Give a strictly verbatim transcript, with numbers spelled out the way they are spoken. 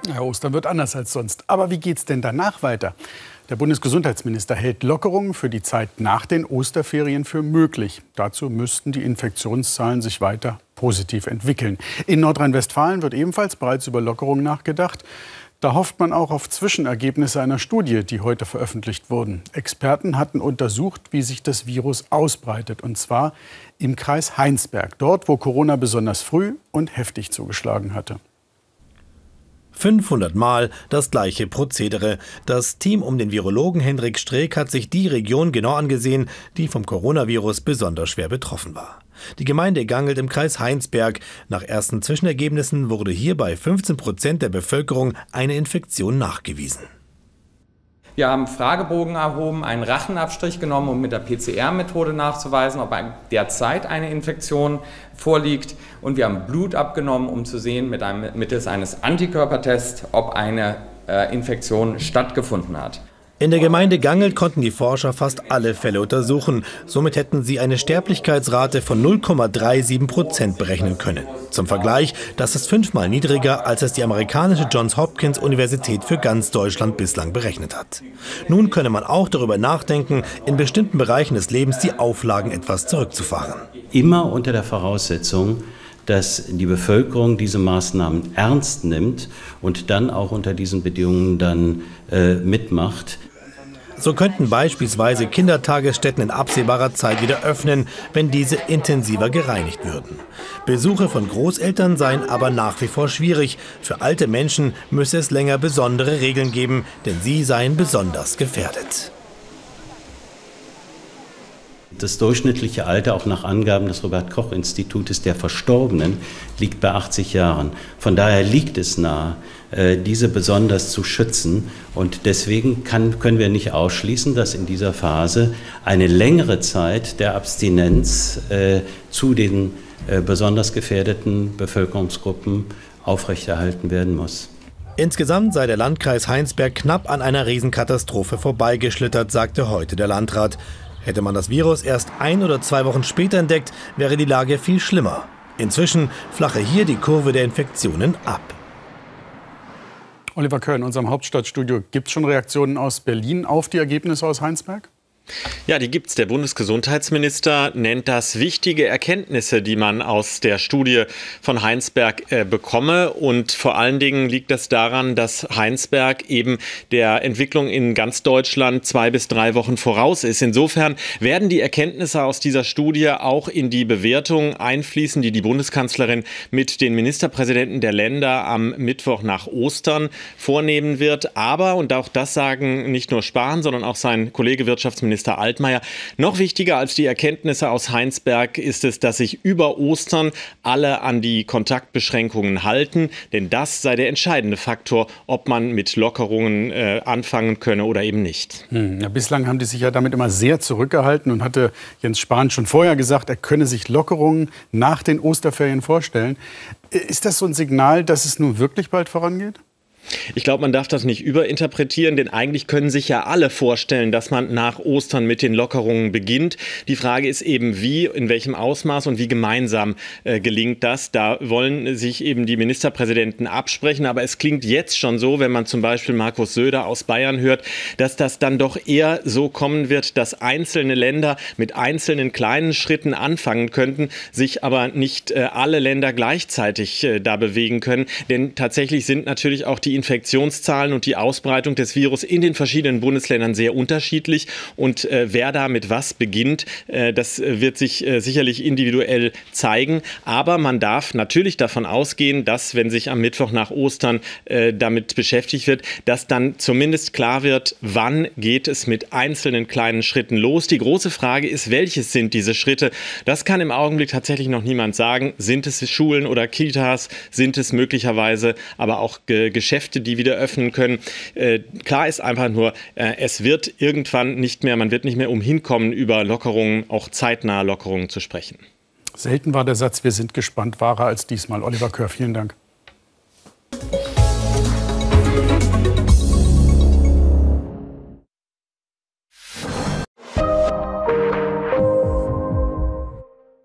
Ja, Ostern wird anders als sonst. Aber wie geht's denn danach weiter? Der Bundesgesundheitsminister hält Lockerungen für die Zeit nach den Osterferien für möglich. Dazu müssten die Infektionszahlen sich weiter positiv entwickeln. In Nordrhein-Westfalen wird ebenfalls bereits über Lockerungen nachgedacht. Da hofft man auch auf Zwischenergebnisse einer Studie, die heute veröffentlicht wurden. Experten hatten untersucht, wie sich das Virus ausbreitet. Und zwar im Kreis Heinsberg, dort, wo Corona besonders früh und heftig zugeschlagen hatte. fünfhundert Mal das gleiche Prozedere. Das Team um den Virologen Hendrik Streeck hat sich die Region genau angesehen, die vom Coronavirus besonders schwer betroffen war. Die Gemeinde Gangelt im Kreis Heinsberg. Nach ersten Zwischenergebnissen wurde hier bei fünfzehn Prozent der Bevölkerung eine Infektion nachgewiesen. Wir haben Fragebogen erhoben, einen Rachenabstrich genommen, um mit der P C R-Methode nachzuweisen, ob derzeit eine Infektion vorliegt. Und wir haben Blut abgenommen, um zu sehen, mit einem, mittels eines Antikörpertests, ob eine äh, Infektion stattgefunden hat. In der Gemeinde Gangelt konnten die Forscher fast alle Fälle untersuchen. Somit hätten sie eine Sterblichkeitsrate von null Komma siebenunddreißig Prozent berechnen können. Zum Vergleich, das ist fünfmal niedriger, als es die amerikanische Johns Hopkins Universität für ganz Deutschland bislang berechnet hat. Nun könne man auch darüber nachdenken, in bestimmten Bereichen des Lebens die Auflagen etwas zurückzufahren. Immer unter der Voraussetzung, dass die Bevölkerung diese Maßnahmen ernst nimmt und dann auch unter diesen Bedingungen dann äh, mitmacht. So könnten beispielsweise Kindertagesstätten in absehbarer Zeit wieder öffnen, wenn diese intensiver gereinigt würden. Besuche von Großeltern seien aber nach wie vor schwierig. Für alte Menschen müsse es länger besondere Regeln geben, denn sie seien besonders gefährdet. Das durchschnittliche Alter, auch nach Angaben des Robert-Koch-Institutes der Verstorbenen, liegt bei achtzig Jahren. Von daher liegt es nahe, diese besonders zu schützen. Und deswegen kann, können wir nicht ausschließen, dass in dieser Phase eine längere Zeit der Abstinenz äh, zu den äh, besonders gefährdeten Bevölkerungsgruppen aufrechterhalten werden muss. Insgesamt sei der Landkreis Heinsberg knapp an einer Riesenkatastrophe vorbeigeschlittert, sagte heute der Landrat. Hätte man das Virus erst ein oder zwei Wochen später entdeckt, wäre die Lage viel schlimmer. Inzwischen flache hier die Kurve der Infektionen ab. Oliver Körn, in unserem Hauptstadtstudio. Gibt es schon Reaktionen aus Berlin auf die Ergebnisse aus Heinsberg? Ja, die gibt's. Der Bundesgesundheitsminister nennt das wichtige Erkenntnisse, die man aus der Studie von Heinsberg äh, bekomme. Und vor allen Dingen liegt das daran, dass Heinsberg eben der Entwicklung in ganz Deutschland zwei bis drei Wochen voraus ist. Insofern werden die Erkenntnisse aus dieser Studie auch in die Bewertung einfließen, die die Bundeskanzlerin mit den Ministerpräsidenten der Länder am Mittwoch nach Ostern vornehmen wird. Aber, und auch das sagen nicht nur Spahn, sondern auch sein Kollege Wirtschaftsminister Minister Altmaier. Noch wichtiger als die Erkenntnisse aus Heinsberg ist es, dass sich über Ostern alle an die Kontaktbeschränkungen halten. Denn das sei der entscheidende Faktor, ob man mit Lockerungen äh, anfangen könne oder eben nicht. Hm, ja, bislang haben die sich ja damit immer sehr zurückgehalten und hatte Jens Spahn schon vorher gesagt, er könne sich Lockerungen nach den Osterferien vorstellen. Ist das so ein Signal, dass es nun wirklich bald vorangeht? Ich glaube, man darf das nicht überinterpretieren, denn eigentlich können sich ja alle vorstellen, dass man nach Ostern mit den Lockerungen beginnt. Die Frage ist eben, wie, in welchem Ausmaß und wie gemeinsam äh, gelingt das. Da wollen sich eben die Ministerpräsidenten absprechen, aber es klingt jetzt schon so, wenn man zum Beispiel Markus Söder aus Bayern hört, dass das dann doch eher so kommen wird, dass einzelne Länder mit einzelnen kleinen Schritten anfangen könnten, sich aber nicht äh, alle Länder gleichzeitig äh, da bewegen können. Denn tatsächlich sind natürlich auch die Infektionszahlen und die Ausbreitung des Virus in den verschiedenen Bundesländern sehr unterschiedlich. Und äh, wer da mit was beginnt, äh, das wird sich äh, sicherlich individuell zeigen. Aber man darf natürlich davon ausgehen, dass, wenn sich am Mittwoch nach Ostern äh, damit beschäftigt wird, dass dann zumindest klar wird, wann geht es mit einzelnen kleinen Schritten los. Die große Frage ist, welches sind diese Schritte? Das kann im Augenblick tatsächlich noch niemand sagen. Sind es Schulen oder Kitas? Sind es möglicherweise aber auch äh, Geschäfte, die wieder öffnen können. Äh, klar ist einfach nur, äh, es wird irgendwann nicht mehr, man wird nicht mehr umhin kommen, über Lockerungen, auch zeitnahe Lockerungen zu sprechen. Selten war der Satz, wir sind gespannt, wahrer als diesmal. Oliver Körn, vielen Dank.